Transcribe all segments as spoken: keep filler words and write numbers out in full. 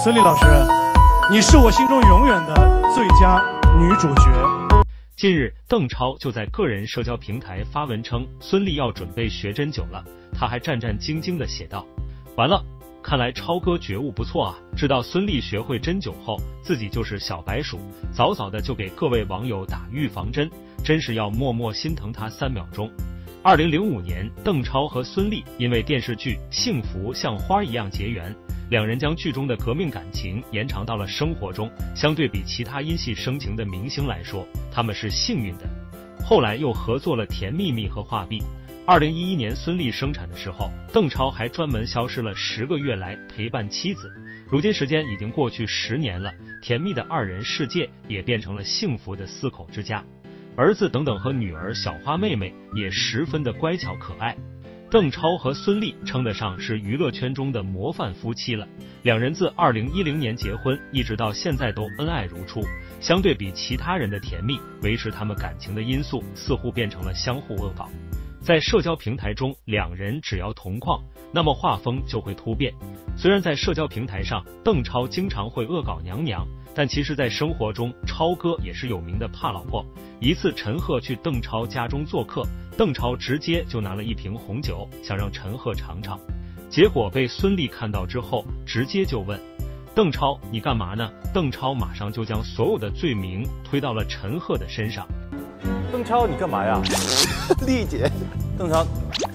孙俪老师，你是我心中永远的最佳女主角。 近日，邓超就在个人社交平台发文称，孙俪要准备学针灸了。他还战战兢兢地写道：“完了，看来超哥觉悟不错啊！知道孙俪学会针灸后，自己就是小白鼠，早早的就给各位网友打预防针，真是要默默心疼他三秒钟。”二零零五年，邓超和孙俪因为电视剧《幸福像花一样》结缘，两人将剧中的革命感情延长到了生活中。相对比其他因戏生情的明星来说，他们是幸运的。后来又合作了《甜蜜蜜》和《画壁》。二零一一年孙俪生产的时候，邓超还专门消失了十个月来陪伴妻子。如今时间已经过去十年了，甜蜜的二人世界也变成了幸福的四口之家。儿子等等和女儿小花妹妹也十分的乖巧可爱。邓超和孙俪称得上是娱乐圈中的模范夫妻了。两人自二零一零年结婚，一直到现在都恩爱如初。相对比其他人的甜蜜，维持他们感情的因素似乎变成了相互恶搞。在社交平台中，两人只要同框，那么画风就会突变。虽然在社交平台上，邓超经常会恶搞娘娘，但其实在生活中，超哥也是有名的怕老婆。一次陈赫去邓超家中做客，邓超直接就拿了一瓶红酒，想让陈赫尝尝，结果被孙俪看到之后，直接就问邓超你干嘛呢？邓超马上就将所有的罪名推到了陈赫的身上。 邓超你干嘛呀？ 丽姐， 邓超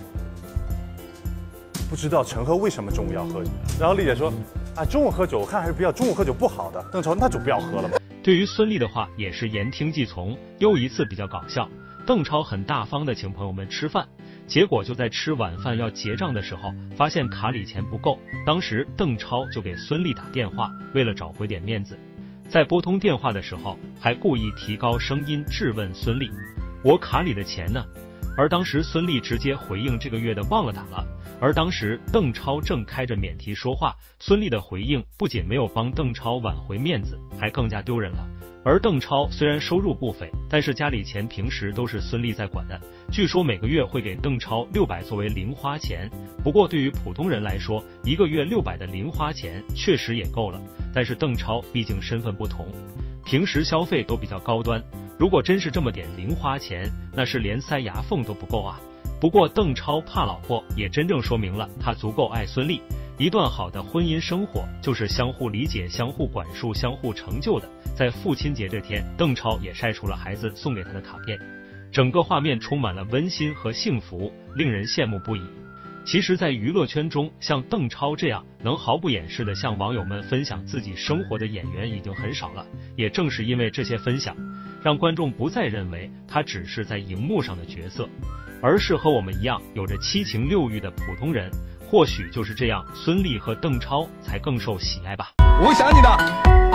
不知道陈赫为什么中午要喝酒，然后丽姐说啊，中午喝酒我看还是不要，中午喝酒不好的。邓超那就不要喝了吧。 对于孙俪的话也是言听计从。又一次比较搞笑，邓超很大方的请朋友们吃饭，结果就在吃晚饭要结账的时候，发现卡里钱不够。当时邓超就给孙俪打电话，为了找回点面子，在拨通电话的时候还故意提高声音质问孙俪：“我卡里的钱呢？”而当时孙俪直接回应：“这个月的忘了打了。”而当时邓超正开着免提说话，孙俪的回应不仅没有帮邓超挽回面子，还更加丢人了。而邓超虽然收入不菲，但是家里钱平时都是孙俪在管的，据说每个月会给邓超六百作为零花钱。不过对于普通人来说，一个月六百的零花钱确实也够了，但是邓超毕竟身份不同，平时消费都比较高端，如果真是这么点零花钱，那是连塞牙缝都不够啊。不过邓超怕老婆也真正说明了他足够爱孙俪。一段好的婚姻生活就是相互理解、相互管束、相互成就的。在父亲节这天，邓超也晒出了孩子送给他的卡片，整个画面充满了温馨和幸福，令人羡慕不已。其实在娱乐圈中，像邓超这样能毫不掩饰地向网友们分享自己生活的演员已经很少了。也正是因为这些分享，让观众不再认为他只是在荧幕上的角色，而是和我们一样有着七情六欲的普通人。或许就是这样，孙俪和邓超才更受喜爱吧。 我想你的。